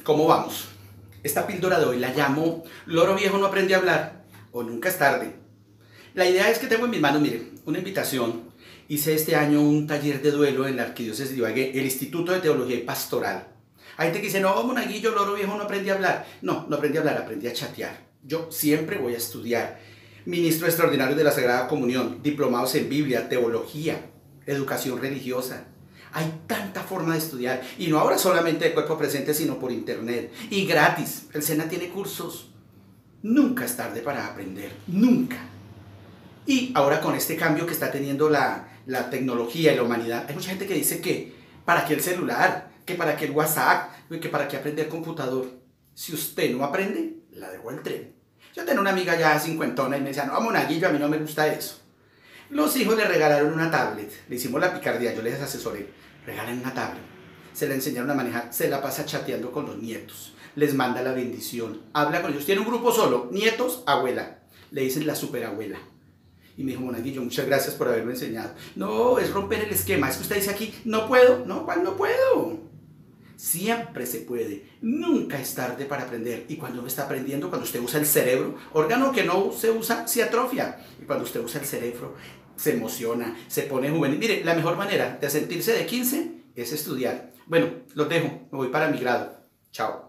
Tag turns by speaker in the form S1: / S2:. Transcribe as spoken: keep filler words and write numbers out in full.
S1: ¿Cómo vamos? Esta píldora de hoy la llamo Loro viejo no aprende a hablar o nunca es tarde. La idea es que tengo en mis manos, miren, una invitación. Hice este año un taller de duelo en la Arquidiócesis de Ibagué, el Instituto de Teología y Pastoral. Hay gente que dice, no, monaguillo, Loro viejo no aprendí a hablar. No, no aprendí a hablar, aprendí a chatear. Yo siempre voy a estudiar. Ministro extraordinario de la Sagrada Comunión, diplomados en Biblia, teología, educación religiosa. Hay tanta forma de estudiar, y no ahora solamente de cuerpo presente, sino por internet, y gratis. El SENA tiene cursos. Nunca es tarde para aprender, nunca. Y ahora con este cambio que está teniendo la, la tecnología y la humanidad, hay mucha gente que dice que para qué el celular, que para qué el WhatsApp, que para qué aprender computador. Si usted no aprende, la dejó el tren. Yo tenía una amiga ya cincuentona y me decía, no, monaguillo, a mí no me gusta eso. Los hijos le regalaron una tablet, le hicimos la picardía, yo les asesoré, regalen una tablet, se la enseñaron a manejar, se la pasa chateando con los nietos, les manda la bendición, habla con ellos, tiene un grupo solo, nietos, abuela, le dicen la superabuela. Y me dijo, monaguillo, muchas gracias por haberme enseñado. No, es romper el esquema, es que usted dice aquí, no puedo, no, ¿cuál no puedo? Siempre se puede, nunca es tarde para aprender. Y cuando uno está aprendiendo, cuando usted usa el cerebro, órgano que no se usa se atrofia. Y cuando usted usa el cerebro, se emociona, se pone juvenil. Mire, la mejor manera de sentirse de quince es estudiar. Bueno, los dejo, me voy para mi grado. Chao.